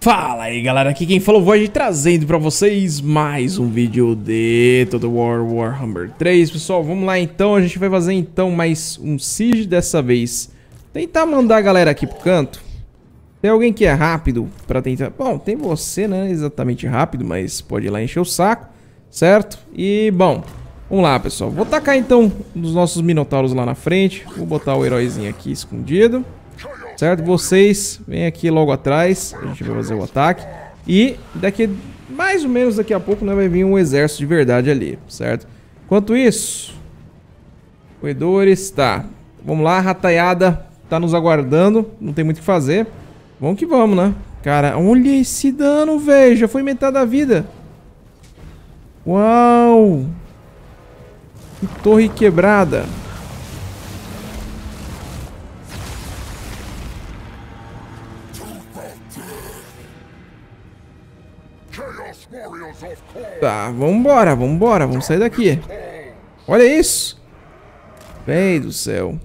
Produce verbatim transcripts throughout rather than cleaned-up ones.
Fala aí galera, aqui quem falou Void trazendo pra vocês mais um vídeo de Total War Warhammer três. Pessoal, vamos lá então, a gente vai fazer então mais um siege dessa vez. Tentar mandar a galera aqui pro canto. Tem alguém que é rápido pra tentar... Bom, tem você, né, exatamente rápido, mas pode ir lá encher o saco, certo? E bom, vamos lá pessoal, vou tacar então os nossos minotauros lá na frente. Vou botar o heróizinho aqui escondido. Certo? Vocês vêm aqui logo atrás. A gente vai fazer o ataque. E daqui, mais ou menos daqui a pouco, né, vai vir um exército de verdade ali. Certo? Enquanto isso, corredores, tá. Vamos lá, a rataiada tá nos aguardando. Não tem muito o que fazer. Vamos que vamos, né? Cara, olha esse dano, velho. Já foi metade da vida. Uau! Que torre quebrada. Tá, vambora, vambora, vamos sair daqui. Olha isso. Véi do céu.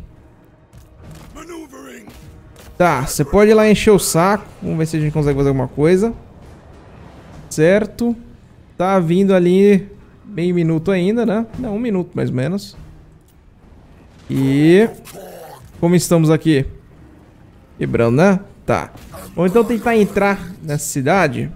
Tá, você pode ir lá encher o saco. Vamos ver se a gente consegue fazer alguma coisa. Certo. Tá vindo ali meio minuto ainda, né? Não, um minuto mais ou menos. E... como estamos aqui? Quebrando, né? Tá. Vamos então tentar entrar nessa cidade.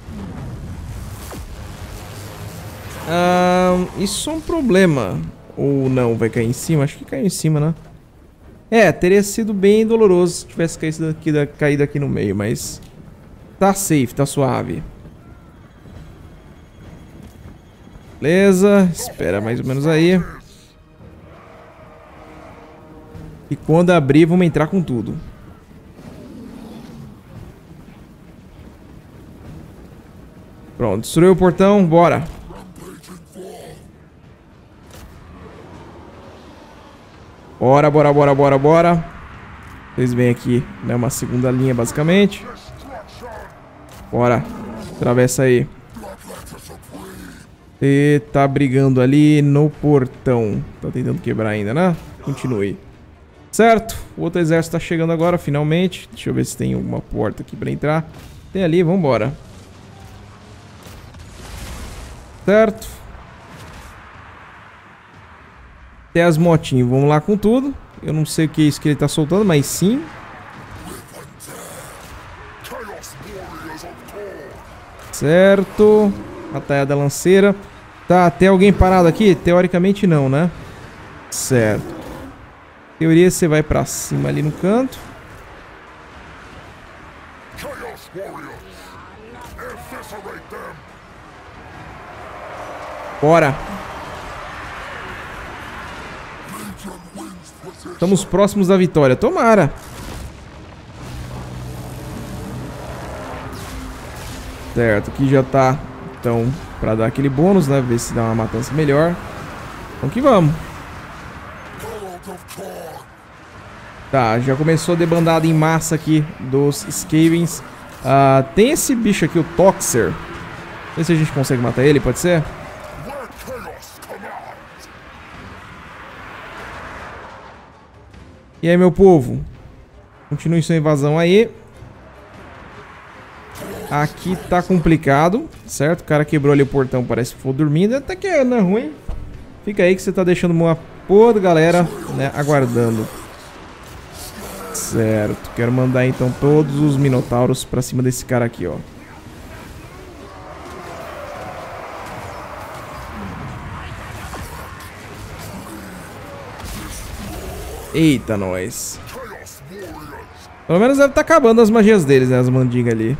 Ah, isso é um problema. Ou não, vai cair em cima? Acho que caiu em cima, né? É, teria sido bem doloroso se tivesse caído aqui, caído aqui no meio, mas... tá safe, tá suave. Beleza, espera mais ou menos aí. E quando abrir, vamos entrar com tudo. Pronto, destruiu o portão, bora. Bora, bora, bora, bora, bora. Vocês vêm aqui, né? Uma segunda linha, basicamente. Bora. Atravessa aí. E tá brigando ali no portão. Tá tentando quebrar ainda, né? Continue. Certo. O outro exército tá chegando agora, finalmente. Deixa eu ver se tem alguma porta aqui pra entrar. Tem ali, vambora. Certo. Tem as motinhas, vamos lá com tudo. Eu não sei o que é isso que ele tá soltando, mas sim. Certo. Batalha da lanceira. Tá, tem alguém parado aqui? Teoricamente não, né? Certo. Teoria você vai pra cima ali no canto. Bora. Estamos próximos da vitória. Tomara. Certo, aqui já tá. Então, pra dar aquele bônus, né? Ver se dá uma matança melhor. Então que vamos. Tá, já começou a debandada em massa aqui dos Skavens. Uh, tem esse bicho aqui, o Toxer. Não sei se a gente consegue matar ele, pode ser? E aí, meu povo? Continue sua invasão aí. Aqui tá complicado, certo? O cara quebrou ali o portão, parece que for dormindo. Até que não é ruim. Fica aí que você tá deixando uma porra da galera, né, aguardando. Certo. Quero mandar então todos os minotauros pra cima desse cara aqui, ó. Eita, nós. Pelo menos deve estar acabando as magias deles, né? As mandingas ali.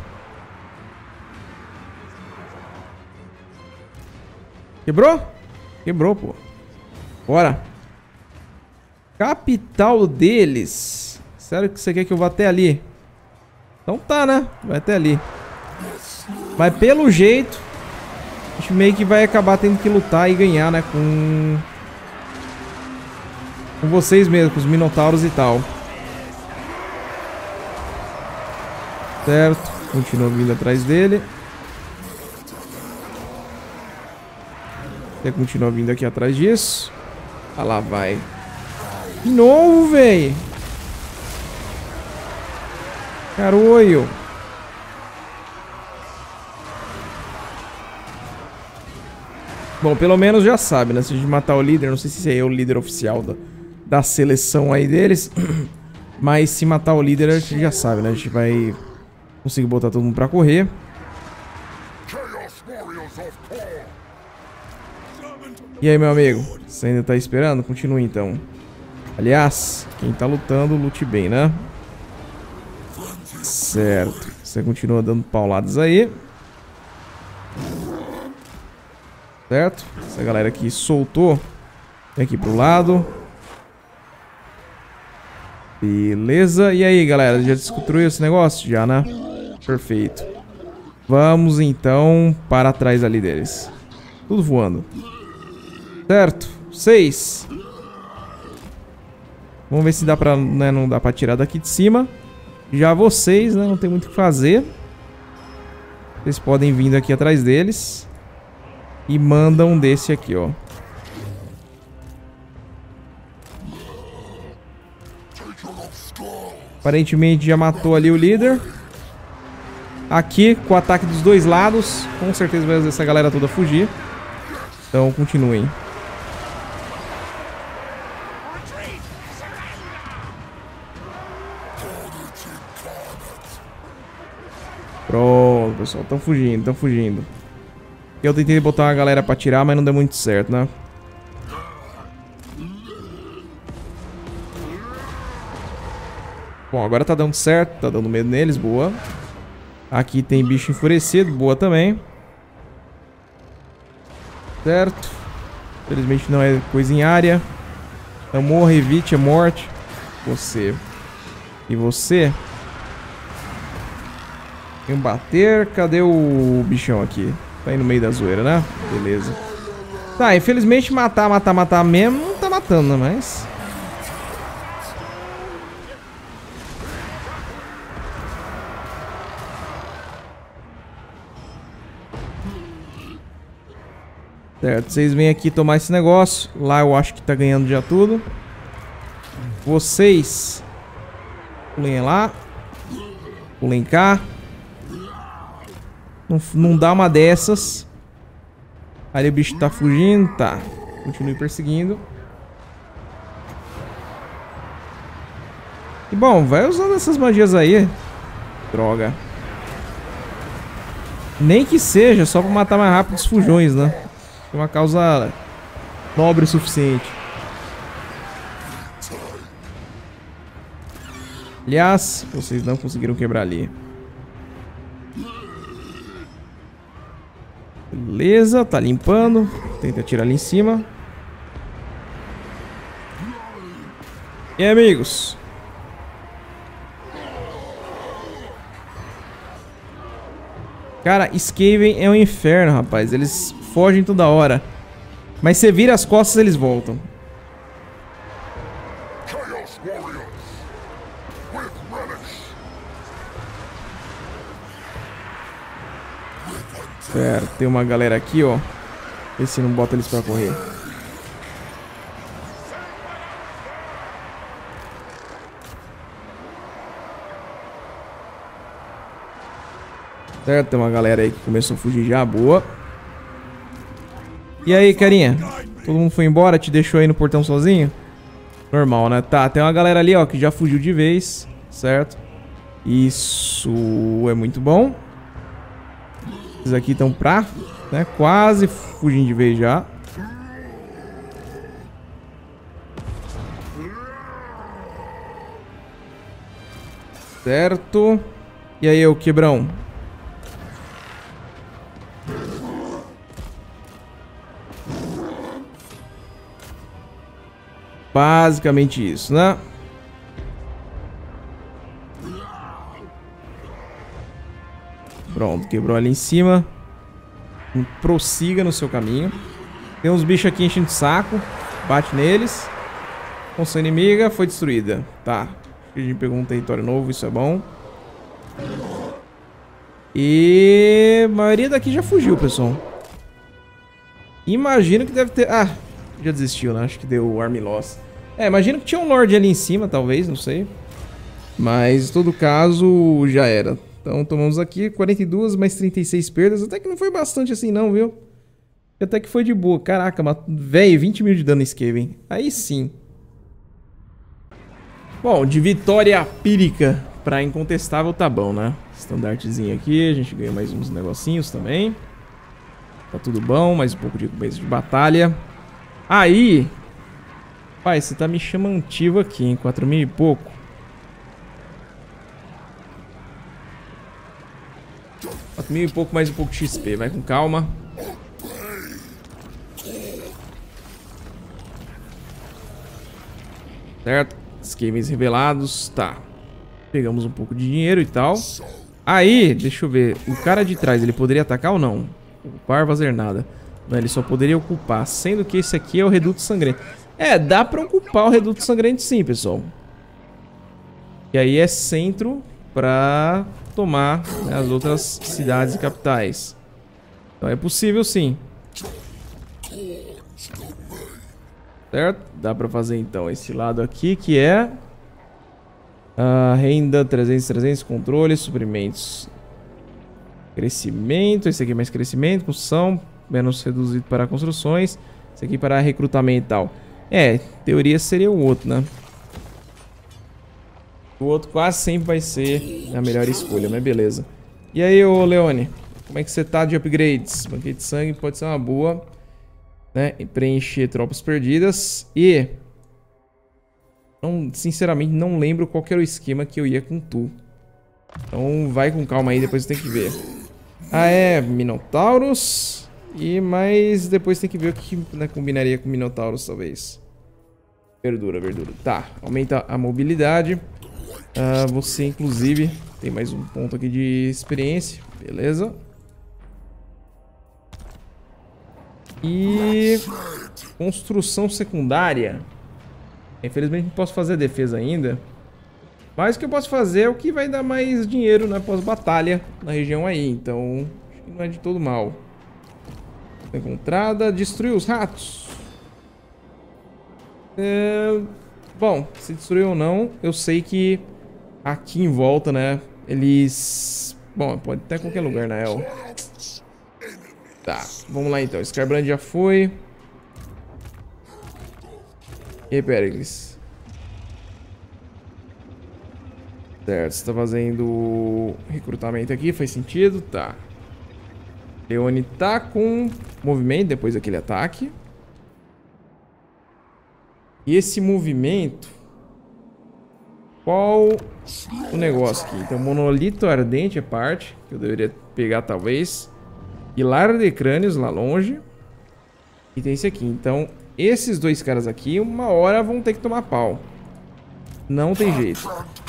Quebrou? Quebrou, pô. Bora. Capital deles. Sério que você quer que eu vá até ali? Então tá, né? Vai até ali. Mas pelo jeito, a gente meio que vai acabar tendo que lutar e ganhar, né? Com... com vocês mesmo, com os minotauros e tal. Certo. Continua vindo atrás dele. Você continua vindo aqui atrás disso. Ah lá, vai. De novo, véi. Caroio. Bom, pelo menos já sabe, né? Se a gente matar o líder, não sei se esse aí é o líder oficial da, da seleção aí deles. Mas se matar o líder, a gente já sabe, né? A gente vai conseguir botar todo mundo pra correr. E aí, meu amigo? Você ainda tá esperando? Continue, então. Aliás, quem tá lutando, lute bem, né? Certo. Você continua dando pauladas aí. Certo? Essa galera aqui soltou. Vem aqui pro lado. Beleza. E aí, galera? Já desconstruiu esse negócio? Já, né? Perfeito. Vamos, então, para trás ali deles. Tudo voando. Certo. Seis. Vamos ver se dá pra... Né, não dá pra tirar daqui de cima. Já vocês, né? Não tem muito o que fazer. Vocês podem vir aqui atrás deles. E mandam um desse aqui, ó. Aparentemente já matou ali o líder. Aqui, com o ataque dos dois lados, com certeza vai fazer essa galera toda fugir. Então, continuem. Pronto, pessoal. Estão fugindo, estão fugindo. Eu tentei botar uma galera pra tirar, mas não deu muito certo, né? Bom, agora tá dando certo. Tá dando medo neles, boa. Aqui tem bicho enfurecido, boa também. Certo. Infelizmente não é coisa em área. Então morra, evite a morte. Você. E você? Tem um bater. Cadê o bichão aqui? Tá aí no meio da zoeira, né? Beleza. Tá, infelizmente matar, matar, matar mesmo não tá matando, né? Mas... certo, vocês vêm aqui tomar esse negócio. Lá eu acho que tá ganhando já tudo. Vocês pulem lá. Pulem cá. Não, não dá uma dessas. Ali o bicho tá fugindo. Tá. Continue perseguindo. E bom, vai usando essas magias aí. Droga. Nem que seja só pra matar mais rápido os fujões, né? É uma causa nobre o suficiente. Aliás, vocês não conseguiram quebrar ali. Beleza, tá limpando. Tenta atirar ali em cima. E aí, amigos? Cara, Skaven é um inferno, rapaz. Eles fogem toda hora. Mas você vira as costas, eles voltam. Certo, tem uma galera aqui, ó. Vê se não bota eles pra correr. Certo, tem uma galera aí que começou a fugir já, boa. E aí, carinha? Todo mundo foi embora? Te deixou aí no portão sozinho? Normal, né? Tá, tem uma galera ali, ó, que já fugiu de vez, certo? Isso é muito bom. Esses aqui estão pra, né, quase fugindo de vez já. Certo. E aí, ô quebrão? Basicamente isso, né? Pronto, quebrou ali em cima. Prossiga no seu caminho. Tem uns bichos aqui enchendo o saco. Bate neles. Função inimiga foi destruída. Tá. A gente pegou um território novo, isso é bom. E a maioria daqui já fugiu, pessoal. Imagino que deve ter... Ah, já desistiu, né? Acho que deu Army Loss. É, imagino que tinha um Lorde ali em cima, talvez, não sei. Mas, em todo caso, já era. Então, tomamos aqui quarenta e duas mais trinta e seis perdas. Até que não foi bastante assim não, viu? Até que foi de boa. Caraca, velho, vinte mil de dano em Skaven. Aí sim. Bom, de vitória pírica pra incontestável tá bom, né? Estandartezinho aqui, a gente ganha mais uns negocinhos também. Tá tudo bom, mais um pouco de começo de batalha. Aí... Pai, você tá me chamativo aqui, hein? quatro mil e pouco. quatro mil e pouco, mais um pouco de X P. Vai com calma. Certo? Skavens revelados. Tá. Pegamos um pouco de dinheiro e tal. Aí, deixa eu ver. O cara de trás, ele poderia atacar ou não? Ocupar, fazer nada. Não, ele só poderia ocupar. Sendo que esse aqui é o Reduto Sangrento. É, dá pra ocupar o Reduto Sangrento sim, pessoal. E aí é centro pra tomar, né, as outras cidades e capitais. Então é possível sim. Certo? Dá pra fazer então esse lado aqui que é... Uh, renda trezentos, trezentos, controle, suprimentos. Crescimento, esse aqui é mais crescimento, construção, menos reduzido para construções. Esse aqui para recrutamento e tal. É, teoria seria o outro, né? O outro quase sempre vai ser a melhor escolha, mas beleza. E aí, ô Leone, como é que você tá de upgrades? Banquete de sangue pode ser uma boa, né? E preencher tropas perdidas. E... Não, sinceramente, não lembro qual que era o esquema que eu ia com tu. Então vai com calma aí, depois tem que ver. Ah, é, Minotauros. E mais depois tem que ver o que, né, combinaria com Minotauros, talvez. Verdura, verdura. Tá, aumenta a mobilidade. Ah, você, inclusive, tem mais um ponto aqui de experiência. Beleza. E... construção secundária. Infelizmente não posso fazer a defesa ainda. Mas o que eu posso fazer é o que vai dar mais dinheiro na pós-batalha na região aí. Então, acho que não é de todo mal. Encontrada, destruiu os ratos. É... Bom, se destruiu ou não, eu sei que aqui em volta, né, eles... Bom, pode até qualquer lugar na El. Tá, vamos lá então. Scarbrand já foi. E aí, Pericles? Certo, você tá fazendo recrutamento aqui, faz sentido? Tá. Leone tá com movimento depois daquele ataque. E esse movimento... Qual o negócio aqui? Então, monolito ardente é parte, que eu deveria pegar talvez. E lara de crânios lá longe. E tem esse aqui, então... Esses dois caras aqui, uma hora vão ter que tomar pau. Não tem jeito.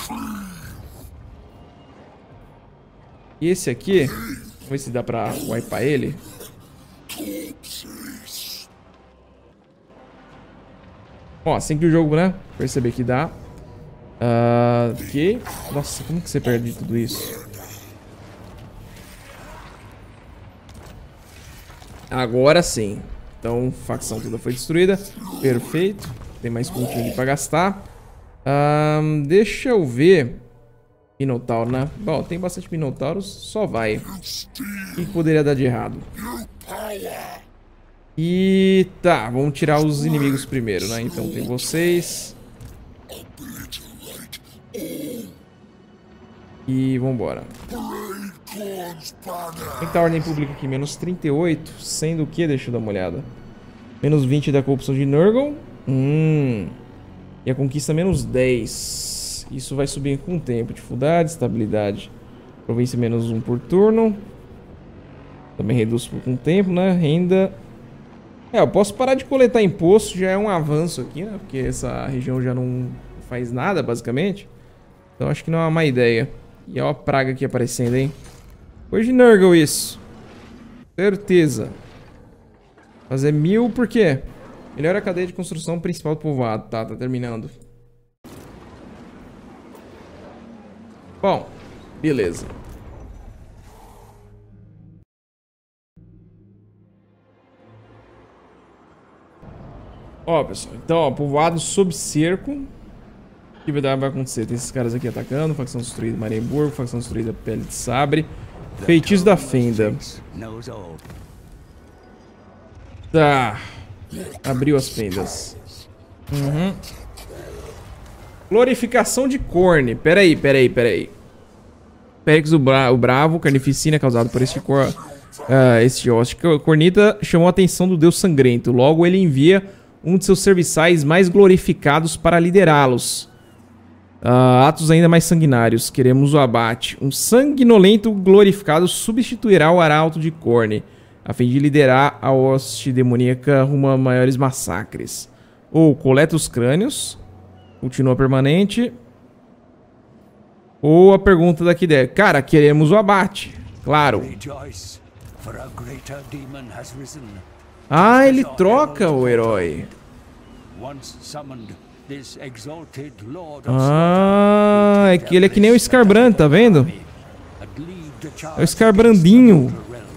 E esse aqui, vamos ver se dá pra wipear ele. Ó, assim que o jogo, né, perceber que dá. Uh, ok. Nossa, como que você perde tudo isso? Agora sim. Então, facção toda foi destruída. Perfeito. Tem mais pontinho ali pra gastar. Um, deixa eu ver. Minotauro, né? Bom, tem bastante Minotauros. Só vai. O que poderia dar de errado? E tá, vamos tirar os inimigos primeiro, né? Então tem vocês. E vambora. Tem que tá a ordem pública aqui, menos trinta e oito. Sendo o que? Deixa eu dar uma olhada. Menos vinte da corrupção de Nurgle. Hum. E a conquista menos dez. Isso vai subir com o tempo. Dificuldade, estabilidade. Província menos um por turno. Também reduz por um tempo, né? Renda. É, eu posso parar de coletar imposto. Já é um avanço aqui, né? Porque essa região já não faz nada, basicamente. Então acho que não é uma má ideia. E ó a praga aqui aparecendo, hein? Foi de Nurgle isso. Certeza. Fazer mil por quê? Melhora a cadeia de construção principal do povoado. Tá, tá terminando. Bom, beleza. Ó, pessoal. Então, ó, povoado sob cerco. O que vai acontecer? Tem esses caras aqui atacando. Facção destruída Marienburgo. Facção destruída Pele de Sabre. Feitiço da Fenda. Tá. Abriu as fendas. Uhum. Glorificação de Khorne. Pera aí, pera aí, pera aí. Périx o, Bra o Bravo, carnificina causado por este cor... Uh, este hoste cornita chamou a atenção do Deus Sangrento. Logo ele envia um de seus serviçais mais glorificados para liderá-los. Uh, atos ainda mais sanguinários. Queremos o abate. Um sanguinolento glorificado substituirá o arauto de Khorne, a fim de liderar a hoste demoníaca rumo a maiores massacres. Ou coleta os crânios. Continua permanente. Ou a pergunta daqui der. Cara, queremos o abate. Claro. Ah, ele troca o herói. Ah, é que ele é que nem o Skarbrand, tá vendo? É o Skarbrandinho.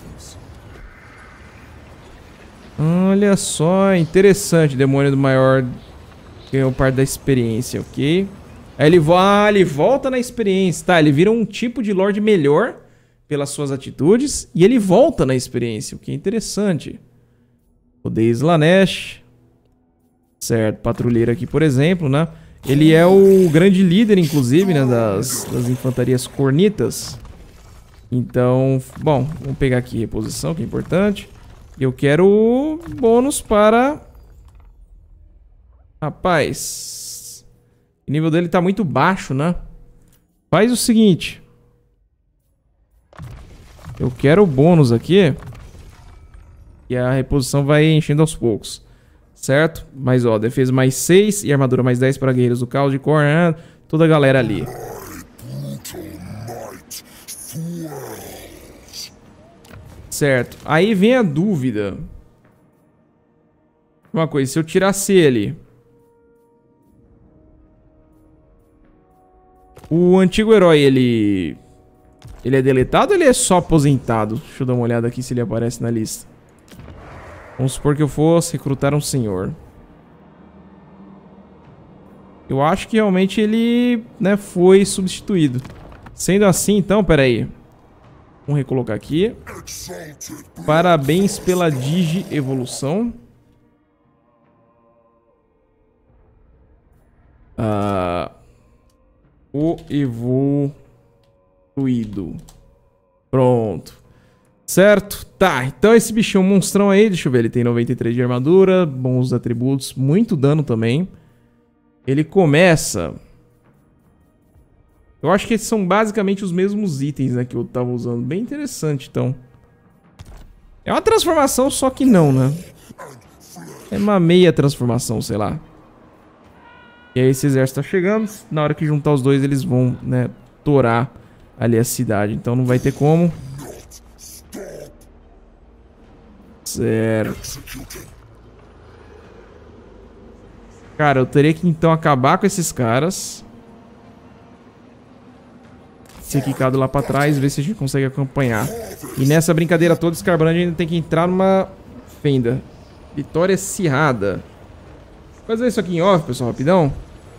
Olha só, interessante. Demônio do maior ganhou parte da experiência, ok? Aí ele, vo ah, ele volta na experiência, tá? Ele vira um tipo de Lorde melhor pelas suas atitudes e ele volta na experiência, o que é interessante. Poder Slaanesh. Certo, patrulheiro aqui, por exemplo, né? Ele é o grande líder, inclusive, né? Das, das infantarias cornitas. Então, bom, vamos pegar aqui reposição, que é importante. Eu quero bônus para... Rapaz, o nível dele tá muito baixo, né? Faz o seguinte. Eu quero o bônus aqui. E a reposição vai enchendo aos poucos. Certo? Mas ó, defesa mais seis e armadura mais dez para guerreiros do caos de Khorne. Toda a galera ali. Certo. Aí vem a dúvida. Uma coisa, se eu tirasse ele... O antigo herói, ele... Ele é deletado ou ele é só aposentado? Deixa eu dar uma olhada aqui se ele aparece na lista. Vamos supor que eu fosse recrutar um senhor. Eu acho que realmente ele, né, foi substituído. Sendo assim, então, peraí. Vamos recolocar aqui. Parabéns pela Digi-evolução. Ah, o evoluído. Pronto. Certo? Tá, então esse bichinho monstrão aí, deixa eu ver, ele tem noventa e três de armadura, bons atributos, muito dano também. Ele começa... Eu acho que esses são basicamente os mesmos itens, né, que eu tava usando. Bem interessante, então. É uma transformação, só que não, né? É uma meia transformação, sei lá. E aí esse exército tá chegando, na hora que juntar os dois eles vão, né, torar ali a cidade. Então não vai ter como... Certo. Cara, eu teria que então acabar com esses caras. Ser quicado lá pra trás, ver se a gente consegue acompanhar. E nessa brincadeira toda, Skarbrand ainda tem que entrar numa fenda. Vitória acirrada. Vou fazer isso aqui em off, pessoal, rapidão.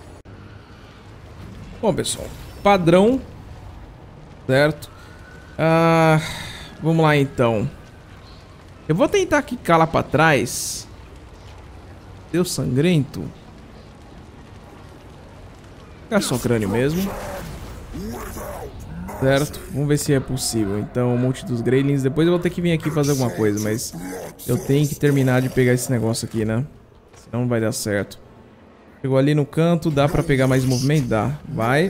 Bom, pessoal, padrão. Certo. Ah, vamos lá então. Eu vou tentar quicar lá pra trás. Deus sangrento. É só crânio mesmo. Certo, vamos ver se é possível. Então, o monte dos Greylings. Depois eu vou ter que vir aqui fazer alguma coisa, mas eu tenho que terminar de pegar esse negócio aqui, né? Senão não vai dar certo. Chegou ali no canto, dá pra pegar mais movimento? Dá, vai.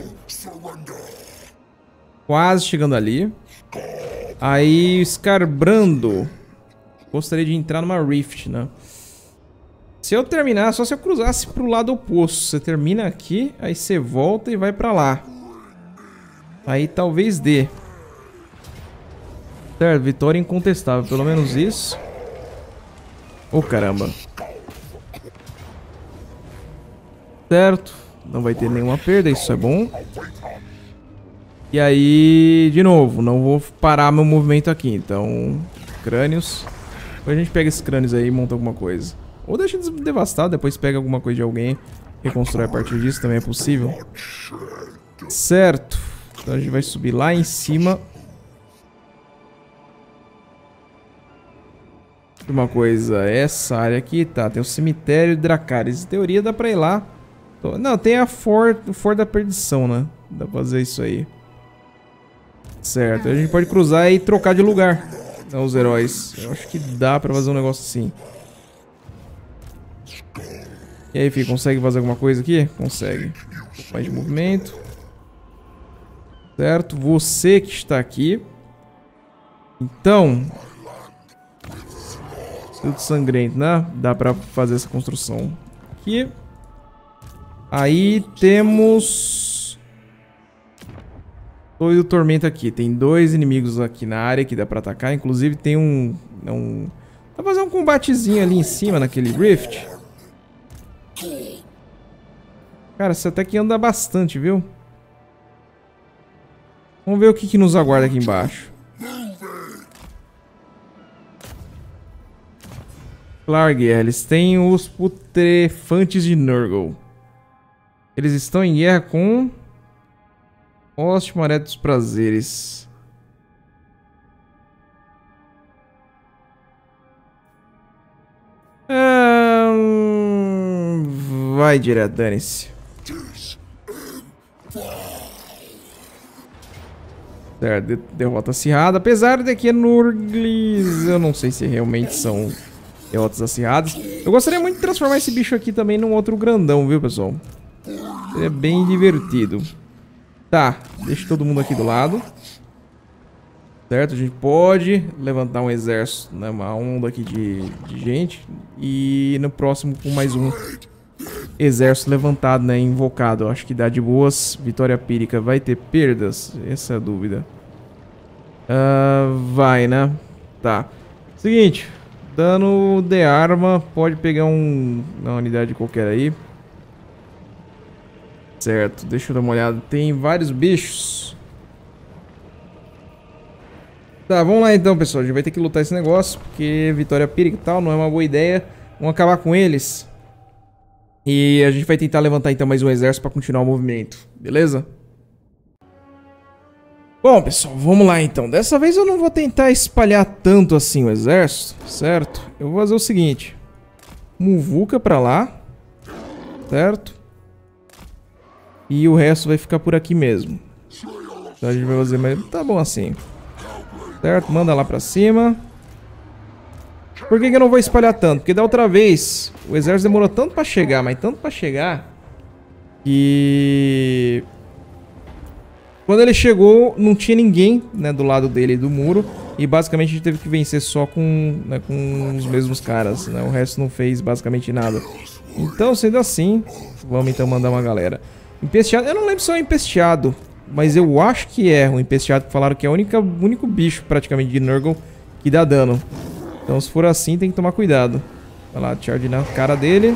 Quase chegando ali. Aí, Skarbrando. Gostaria de entrar numa Rift, né? Se eu terminar, só se eu cruzasse pro lado oposto. Você termina aqui, aí você volta e vai pra lá. Aí talvez dê. Certo, vitória incontestável. Pelo menos isso. Oh, caramba. Certo. Não vai ter nenhuma perda, isso é bom. E aí, de novo, não vou parar meu movimento aqui. Então, crânios. Depois a gente pega esses crânios aí e monta alguma coisa. Ou deixa devastado, depois pega alguma coisa de alguém. Reconstrói a partir disso, também é possível. Certo. Então a gente vai subir lá em cima. Uma coisa, essa área aqui, tá, tem o cemitério de Dracarys. Em teoria dá pra ir lá. Não, tem a For, o For da Perdição, né? Dá pra fazer isso aí. Certo, a gente pode cruzar e trocar de lugar, né, os heróis. Eu acho que dá pra fazer um negócio assim. E aí, filho, consegue fazer alguma coisa aqui? Consegue. Um pouco mais de movimento. Certo, você que está aqui. Então... Tudo sangrento, né? Dá pra fazer essa construção aqui. Aí temos... Torre do Tormento aqui. Tem dois inimigos aqui na área que dá pra atacar. Inclusive tem um... um... Dá pra fazer um combatezinho ali em cima, naquele Rift. Cara, você até que anda bastante, viu? Vamos ver o que, que nos aguarda aqui embaixo. Claro, guerra. Eles têm os putrefantes de Nurgle. Eles estão em guerra com... Hoste Maré dos Prazeres. Hum... Vai direto, dane-se. Certo, derrota acirrada. Apesar de que Nurgles... Eu não sei se realmente são... derrotas acirradas. Eu gostaria muito de transformar esse bicho aqui também num outro grandão, viu, pessoal? Seria bem divertido. Tá, deixa todo mundo aqui do lado. Certo, a gente pode levantar um exército, né, uma onda aqui de, de gente. E no próximo com mais um exército levantado, né, invocado. Eu acho que dá de boas. Vitória Pírica vai ter perdas? Essa é a dúvida. Uh, vai, né? Tá. Seguinte... Dano de arma, pode pegar um, uma unidade qualquer aí. Certo, deixa eu dar uma olhada. Tem vários bichos. Tá, vamos lá então, pessoal. A gente vai ter que lutar esse negócio, porque vitória pírica e tal não é uma boa ideia. Vamos acabar com eles. E a gente vai tentar levantar então mais um exército para continuar o movimento, beleza? Bom, pessoal, vamos lá então. Dessa vez eu não vou tentar espalhar tanto assim o exército, certo? Eu vou fazer o seguinte. Muvuca pra lá, certo? E o resto vai ficar por aqui mesmo. Então a gente vai fazer mais... Tá bom assim. Certo? Manda lá pra cima. Por que que eu não vou espalhar tanto? Porque da outra vez o exército demorou tanto pra chegar, mas tanto pra chegar, que... Quando ele chegou, não tinha ninguém, né, do lado dele do muro. E basicamente a gente teve que vencer só com, né, com os mesmos caras, né? O resto não fez basicamente nada. Então, sendo assim, vamos então mandar uma galera. Empesteado, eu não lembro se é um empesteado, mas eu acho que é um empesteado, que falaram que é o único, único bicho praticamente de Nurgle que dá dano. Então se for assim, tem que tomar cuidado. Vai lá, charge na cara dele.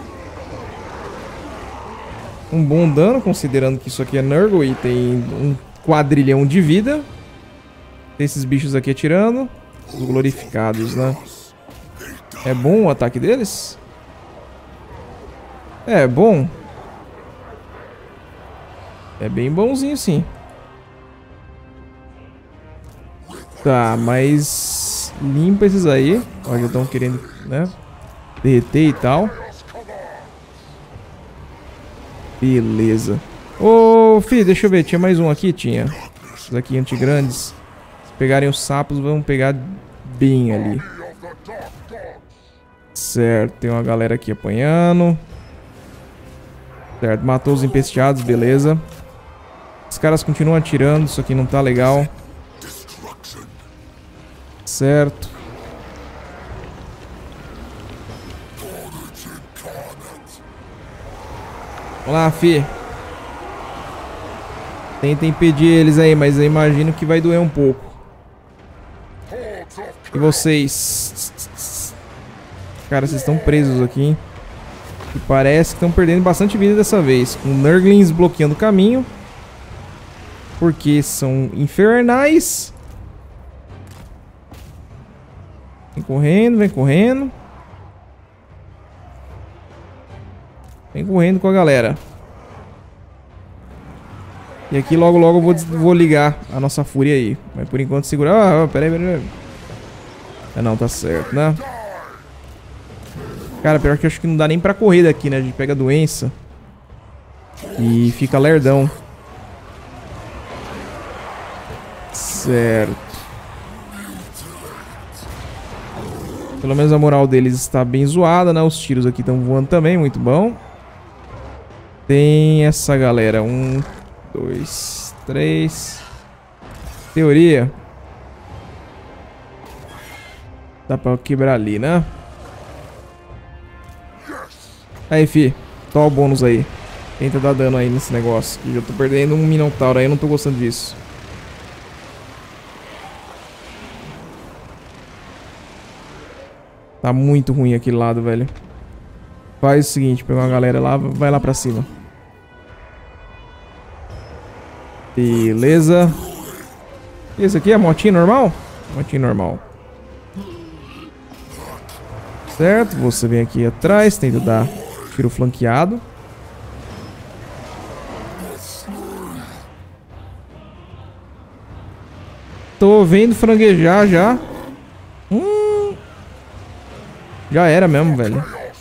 Um bom dano, considerando que isso aqui é Nurgle e tem um quadrilhão de vida. Tem esses bichos aqui atirando. Os glorificados, né? É bom o ataque deles? É bom. É bem bonzinho, sim. Tá, mas... limpa esses aí. Ó, já estão querendo, né, derreter e tal. Beleza. Ô, filho, deixa eu ver. Tinha mais um aqui? Tinha. Esses aqui antigrandes. Se pegarem os sapos, vão pegar bem ali. Certo. Tem uma galera aqui apanhando. Certo. Matou os empesteados. Beleza. Os caras continuam atirando. Isso aqui não tá legal. Certo. Vamos lá, fi. Tenta impedir eles aí, mas eu imagino que vai doer um pouco. E vocês? Cara, vocês estão presos aqui, hein? E parece que estão perdendo bastante vida dessa vez. Com Nurglings bloqueando o caminho. Porque são infernais. Vem correndo, vem correndo. Vem correndo com a galera. E aqui logo logo eu vou, vou ligar a nossa fúria aí. Mas por enquanto segurar... Ah, peraí, peraí. Ah, não, tá certo, né? Cara, pior que eu acho que não dá nem pra correr daqui, né? A gente pega a doença. E fica lerdão. Certo. Pelo menos a moral deles está bem zoada, né? Os tiros aqui estão voando também, muito bom. Tem essa galera. Um, dois, três. Teoria. Dá pra quebrar ali, né? Aí, fi. Toma o bônus aí. Tenta dar dano aí nesse negócio. Que eu tô perdendo um Minotauro aí, eu não tô gostando disso. Tá muito ruim aquele lado, velho. Faz o seguinte, pega uma galera lá, vai lá pra cima. Beleza. Esse aqui é motinha normal? Motinha normal. Certo, você vem aqui atrás, tenta dar tiro flanqueado. Tô vendo franguejar já. Hum... Já era mesmo, velho.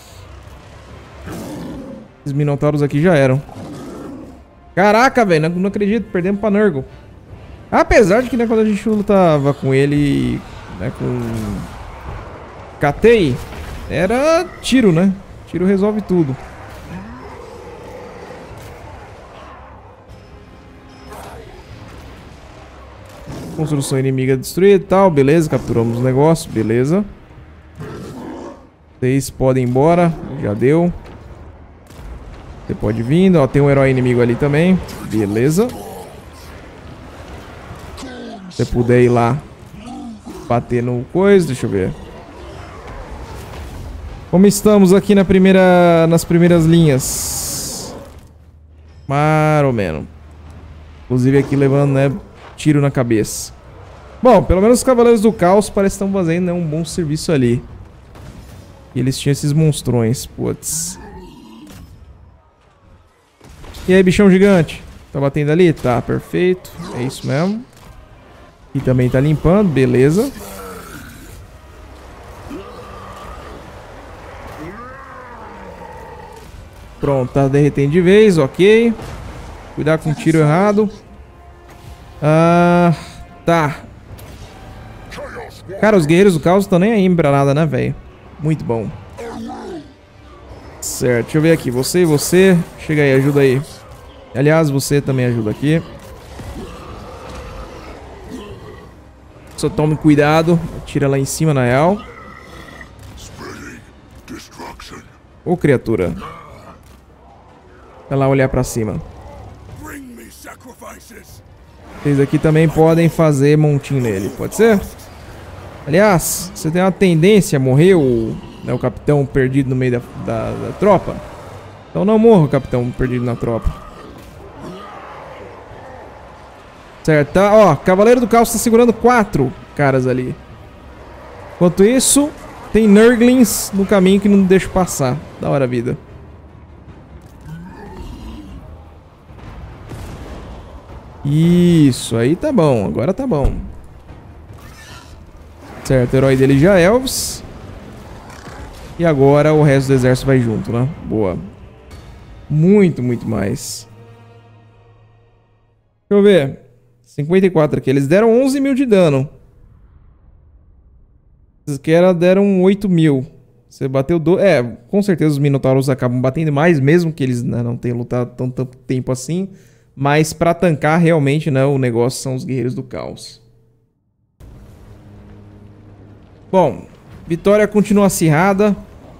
Esses minotauros aqui já eram. Caraca, velho. Não, não acredito. Perdemos pra Nurgle. Apesar de que, né, quando a gente lutava com ele, né, com Catei, era tiro, né? Tiro resolve tudo. Construção inimiga destruída e tal. Beleza, capturamos o negócio. Beleza. Vocês podem ir embora. Já deu. Você pode vir. Ó, tem um herói inimigo ali também. Beleza. Se você puder ir lá bater no coisa. Deixa eu ver. Como estamos aqui na primeira, nas primeiras linhas? Mais ou menos. Inclusive aqui levando, né, tiro na cabeça. Bom, pelo menos os Cavaleiros do Caos parecem que estão fazendo, né, um bom serviço ali. E eles tinham esses monstrões, putz. E aí, bichão gigante? Tá batendo ali? Tá, perfeito. É isso mesmo. E também tá limpando, beleza. Pronto, tá derretendo de vez, ok. Cuidar com o tiro errado. Ah, tá. Cara, os guerreiros do caos estão nem aí pra nada, né, velho? Muito bom. Certo, deixa eu ver aqui. Você e você. Chega aí, ajuda aí. Aliás, você também ajuda aqui. Só tome cuidado. Tira lá em cima, na real. Ô, criatura. Vai lá olhar pra cima. Vocês aqui também podem fazer montinho nele. Pode ser? Aliás, você tem uma tendência a morrer o, né, o capitão perdido no meio da, da, da tropa. Então não morra o capitão perdido na tropa. Certo, tá? Ó, Cavaleiro do Caos tá segurando quatro caras ali. Enquanto isso, tem Nurglings no caminho que não deixa passar. Da hora a vida. Isso, aí tá bom. Agora tá bom. Certo, o herói dele já é Elves. E agora o resto do exército vai junto, né? Boa. Muito, muito mais. Deixa eu ver. cinquenta e quatro aqui. Eles deram onze mil de dano. Esses aqui deram oito mil. Você bateu... Do... É, com certeza os Minotauros acabam batendo mais, mesmo que eles, né, não tenham lutado tanto tempo assim. Mas pra tancar, realmente, né, o negócio são os Guerreiros do Caos. Bom, vitória continua acirrada.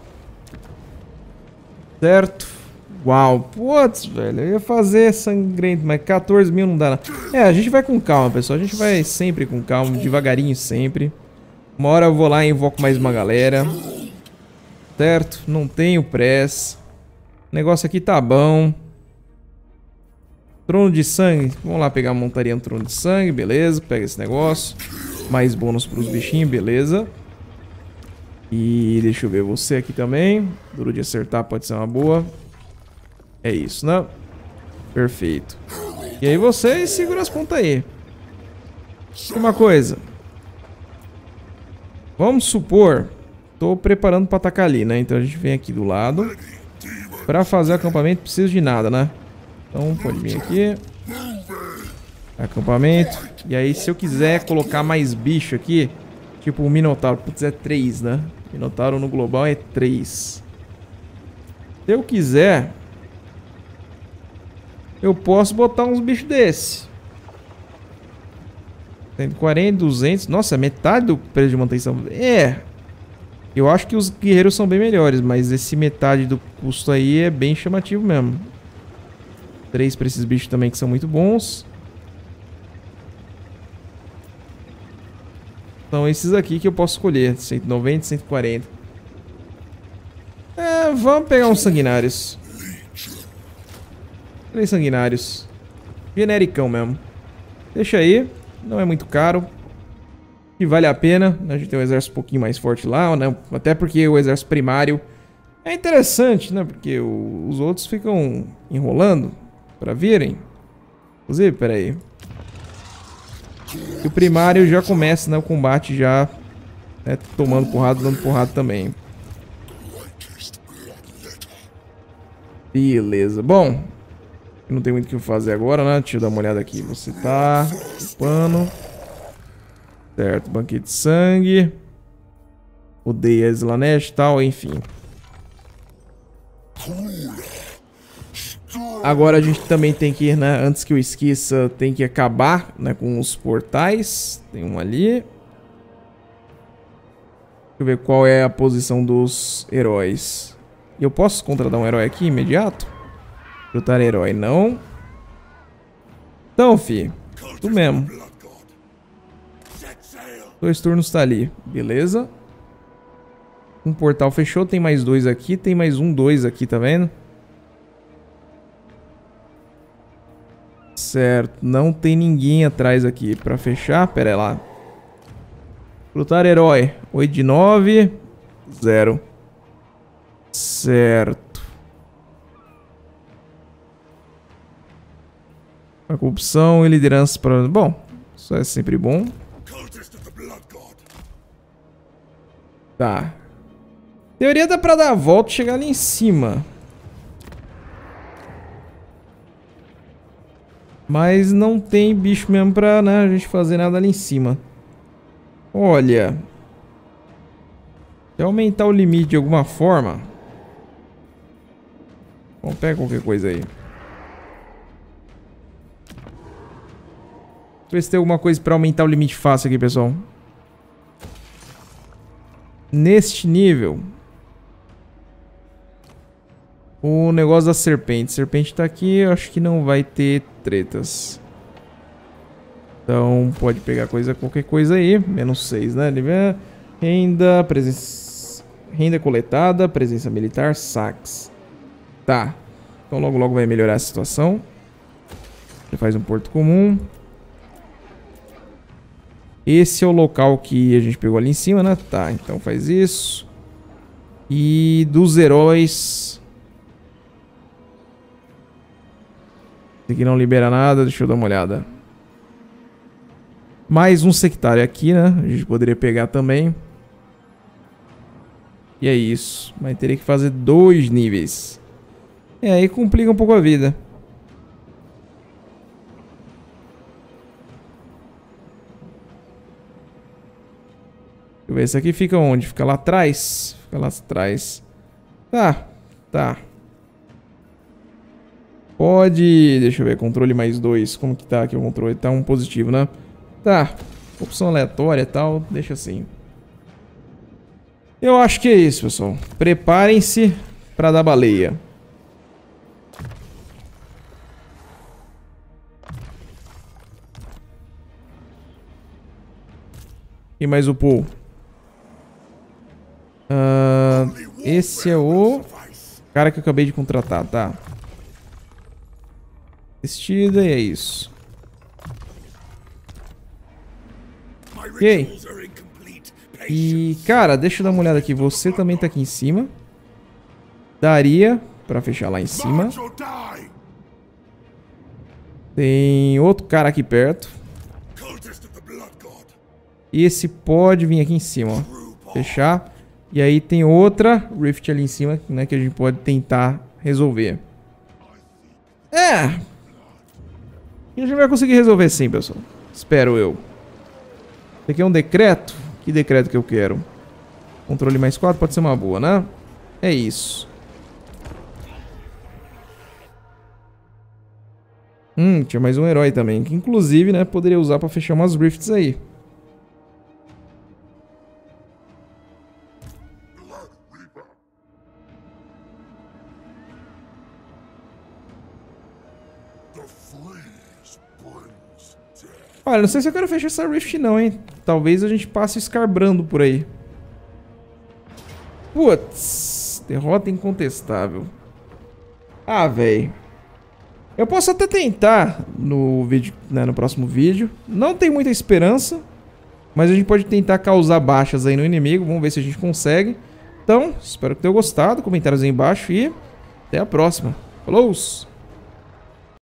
Certo. Uau, putz, velho, eu ia fazer sangrento, mas quatorze mil não dá nada. É, a gente vai com calma, pessoal, a gente vai sempre com calma, devagarinho sempre. Uma hora eu vou lá e invoco mais uma galera. Certo, não tenho pressa. O negócio aqui tá bom. Trono de sangue, vamos lá pegar a montaria no trono de sangue, beleza, pega esse negócio. Mais bônus pros bichinhos, beleza. E deixa eu ver você aqui também. Duro de acertar pode ser uma boa. É isso, né? Perfeito. E aí você segura as pontas aí. Uma coisa. Vamos supor. tô preparando pra atacar ali, né? Então a gente vem aqui do lado. Pra fazer acampamento, preciso de nada, né? Então pode vir aqui. Acampamento. E aí, se eu quiser colocar mais bicho aqui, tipo o Minotauro, putz, é três, né? Minotauro no global é três. Se eu quiser, eu posso botar uns bichos desse. cento e quarenta, duzentos. Nossa, metade do preço de manutenção. É. Eu acho que os guerreiros são bem melhores, mas esse metade do custo aí é bem chamativo mesmo. três pra esses bichos também que são muito bons. São esses aqui que eu posso escolher. cento e noventa, cento e quarenta. É, vamos pegar uns sanguinários. Três sanguinários. Genericão mesmo. Deixa aí. Não é muito caro. E vale a pena. A gente tem um exército um pouquinho mais forte lá, né? Até porque o exército primário é interessante, né? Porque o, os outros ficam enrolando pra virem. Inclusive, peraí. E o primário já começa, né? O combate já, né, tomando porrada, dando porrada também. Beleza. Bom, não tem muito o que fazer agora, né? Deixa eu dar uma olhada aqui. Você tá... pano. Certo. Banquete de sangue. Odeia Slanesh e tal, enfim. Agora a gente também tem que, né? Antes que eu esqueça, tem que acabar, né, com os portais. Tem um ali. Deixa eu ver qual é a posição dos heróis. E eu posso contratar um herói aqui imediato? Lutar herói, não. Então, fi. Tu mesmo. Dois turnos tá ali. Beleza. Um portal fechou. Tem mais dois aqui. Tem mais um, dois aqui, tá vendo? Certo. Não tem ninguém atrás aqui pra fechar. Pera aí lá. Lutar herói. oito de nove. Zero. Certo. A corrupção e liderança para... Bom, isso é sempre bom. Tá. Teoria dá pra dar a volta e chegar ali em cima. Mas não tem bicho mesmo pra, né, a gente fazer nada ali em cima. Olha. Se aumentar o limite de alguma forma... Bom, pega qualquer coisa aí. Deixa eu ver se tem alguma coisa pra aumentar o limite fácil aqui, pessoal. Neste nível... O negócio da serpente. Serpente tá aqui, eu acho que não vai ter tretas. Então, pode pegar coisa, qualquer coisa aí. Menos seis, né? Renda, presença... Renda coletada, presença militar, saques. Tá. Então logo logo vai melhorar a situação. Você faz um porto comum. Esse é o local que a gente pegou ali em cima, né? Tá, então faz isso. E dos heróis... Esse aqui não libera nada, deixa eu dar uma olhada. Mais um sectário aqui, né? A gente poderia pegar também. E é isso. Mas teria que fazer dois níveis. É, aí complica um pouco a vida. Deixa eu ver, esse aqui fica onde? Fica lá atrás? Fica lá atrás. Tá, tá. Pode... Deixa eu ver, controle mais dois. Como que tá aqui o controle? Tá um positivo, né? Tá. Opção aleatória e tal. Deixa assim. Eu acho que é isso, pessoal. Preparem-se pra dar baleia. E mais o pool. Uh, esse é o cara que eu acabei de contratar, tá? Vestida e é isso. Ok. E, cara, deixa eu dar uma olhada aqui. Você também tá aqui em cima. Daria pra fechar lá em cima. Tem outro cara aqui perto. E esse pode vir aqui em cima, ó. Fechar. E aí tem outra Rift ali em cima, né, que a gente pode tentar resolver. É. E a gente vai conseguir resolver sim, pessoal. Espero eu. Isso aqui é um decreto? Que decreto que eu quero? Controle mais quatro pode ser uma boa, né? É isso. Hum, tinha mais um herói também, que inclusive, né, poderia usar pra fechar umas rifts aí. Olha, não sei se eu quero fechar essa rift não, hein. Talvez a gente passe escarbrando por aí. Putz, derrota incontestável. Ah, velho. Eu posso até tentar no vídeo, né, no próximo vídeo. Não tem muita esperança, mas a gente pode tentar causar baixas aí no inimigo. Vamos ver se a gente consegue. Então, espero que tenham gostado. Comentários aí embaixo e até a próxima. Falou!